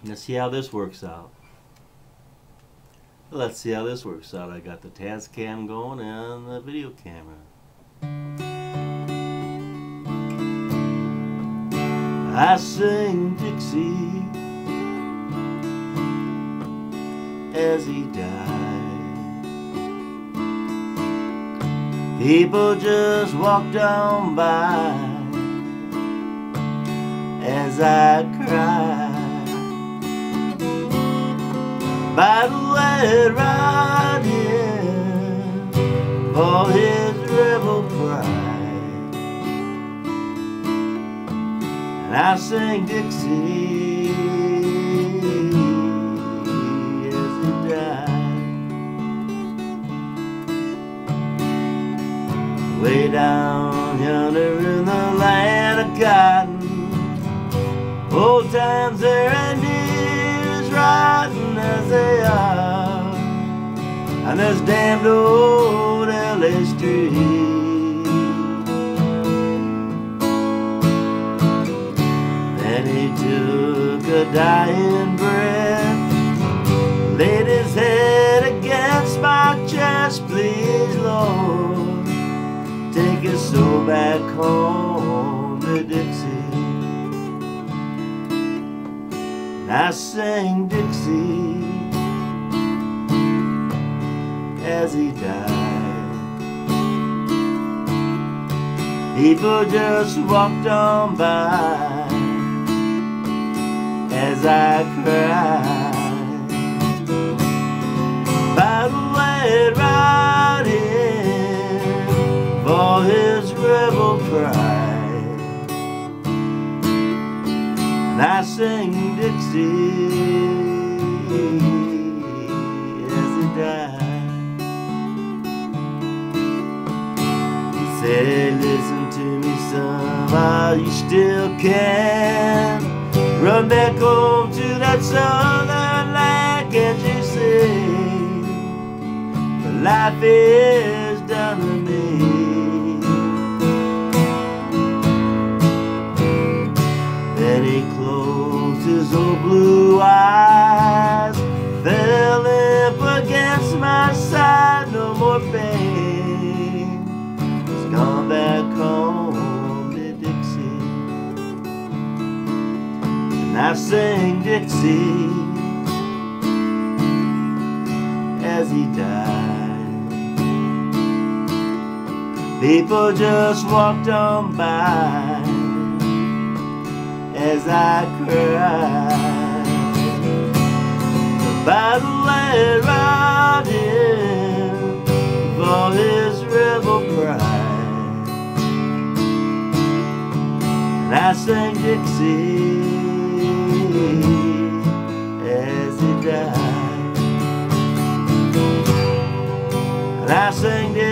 Let's see how this works out. Let's see how this works out. I got the Tascam going and the video camera. I sing Dixie as he died. People just walked on by as I cried. By the way, right here for his rebel pride. And I sing Dixie as he died. Way down yonder in the land of cotton, old times there ain't near as rotten as they are on this damned old LA street. Then he took a dying breath, laid his head against my chest. Please, Lord, take his soul back home to Dixie. I sang Dixie as he died. People just walked on by as I cried. By the way, right here for his rebel pride. And I sing Dixie as he died. He said, listen to me, son, while you still can. Run back home to that southern land. Can't you see the life is done to me? Then he closed his old blue eyes, fell limp against my side. No more pain, he's gone back home to Dixie. And I sing Dixie as he died. People just walked on by as I cried. By the way, right here for his rebel pride. And I sang Dixie as he died. And I sang Dixie